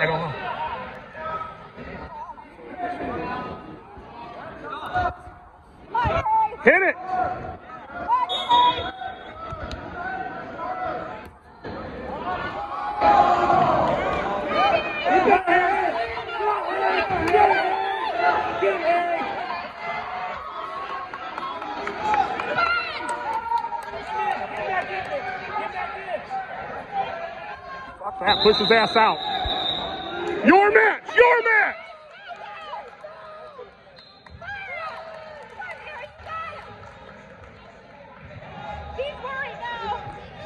I don't know. Hit it. Fuck that. Push his ass out. Your match. Your match. He's worried now.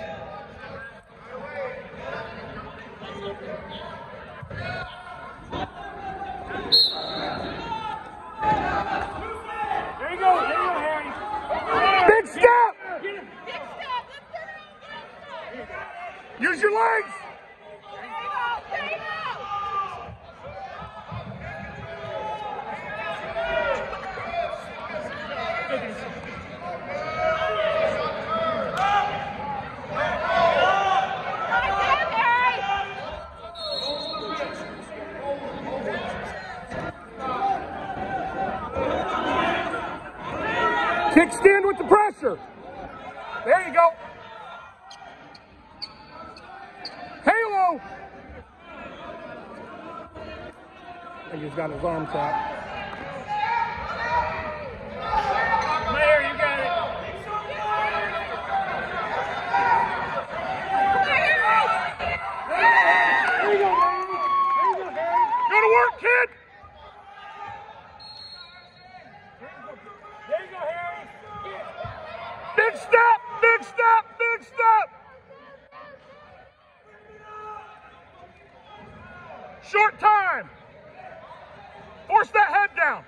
'Extend with the pressure. There you go. Halo. I think he's got his arm tapped. Mayor, you got it. There you go, Harry. There you go, Harry. Go to work, kid. There you go, Harry. Big step, big step, big step. Short time. Force that head down.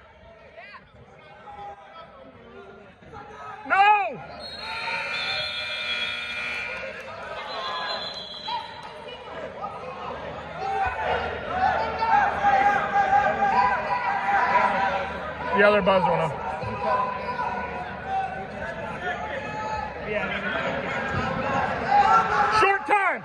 No. The other buzz went off. Short time.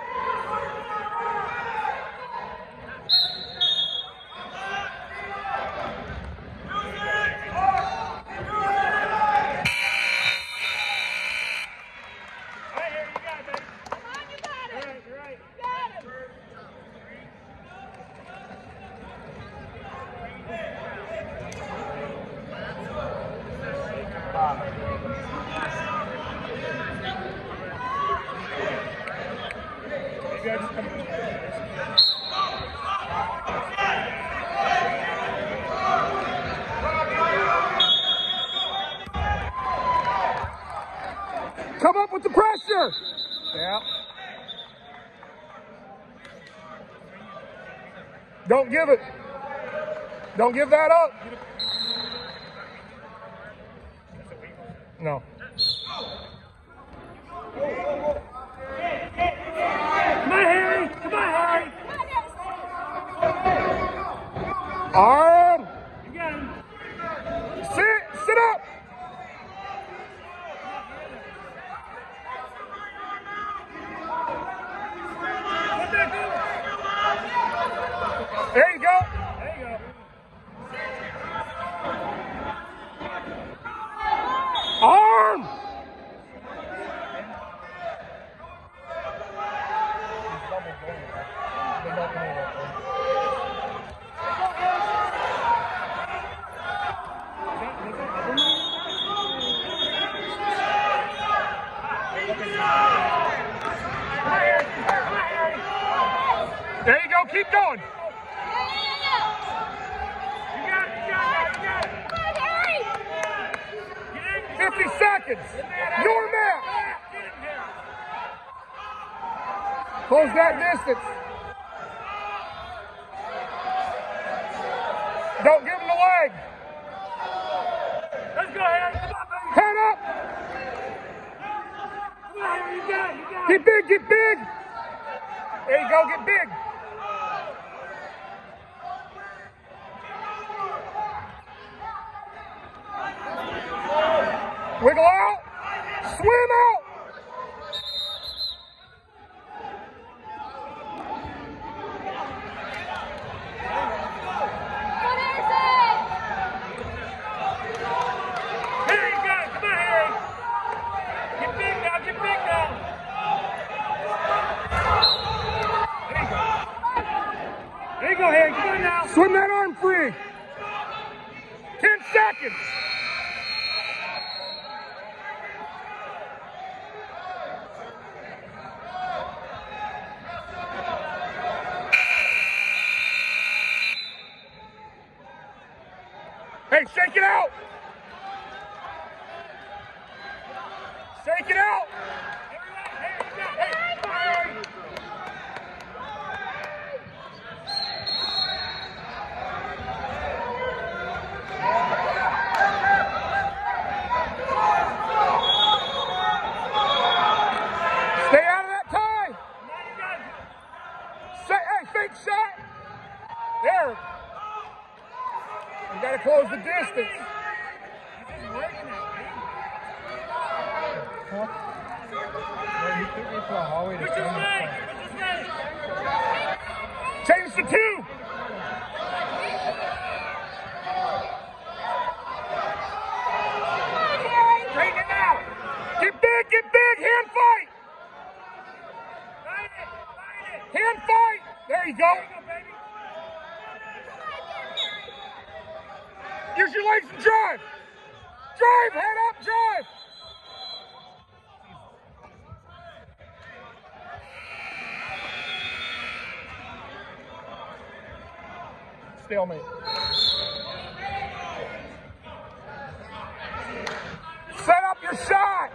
Come up with the pressure. Yeah. Don't give it. Don't give that up. No. Come on, Harry. Come on, Harry. Arm. You got him. Sit up. There you go. There you go. Arm. There you go. Keep going. You got it. You got it. You got it. 50 seconds. Your match. Get him, Harry. Close that distance. Don't give him the leg. Let's go, Harry. Come on, baby. Head up. Come on, Harry. You got it. You got it. Get big. Get big. There you go. Get big. Wiggle out. Swim out. Swim that arm free. 10 seconds. Hey, shake it out. Shake it out. Stay out of that tie. Hey, fake shot. There. You got to close the distance. Change to 2. Straighten it out. Get big, hand fight. Hand fight. There you go. Use your legs and drive. Drive, head up, drive. Stalemate. Set up your shot.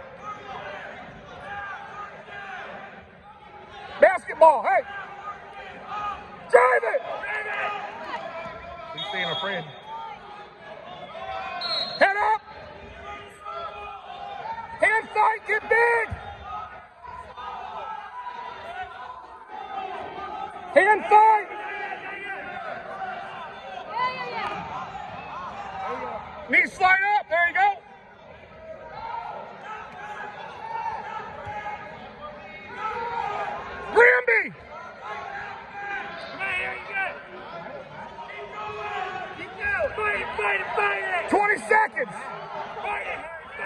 Basketball, hey. Drive it. He's staying afraid. Head up. Hand fight, get big. Hand fight. Knee slide up, there you go. Granby. Fight it. 20 seconds. Fight it.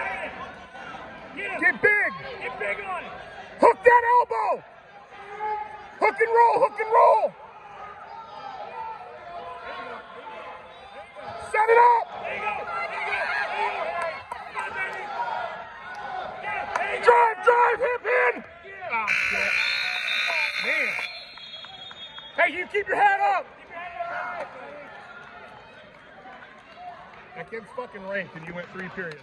Get big. Get big on it. Hook that elbow. Hook and roll, hook and roll. Set it up. There you go. Drive, hip in. Oh, shit. Man. Hey, you keep your head up. That kid's fucking ranked and you went 3 periods.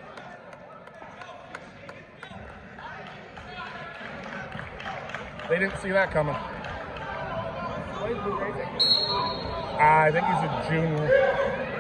They didn't see that coming. I think he's a junior.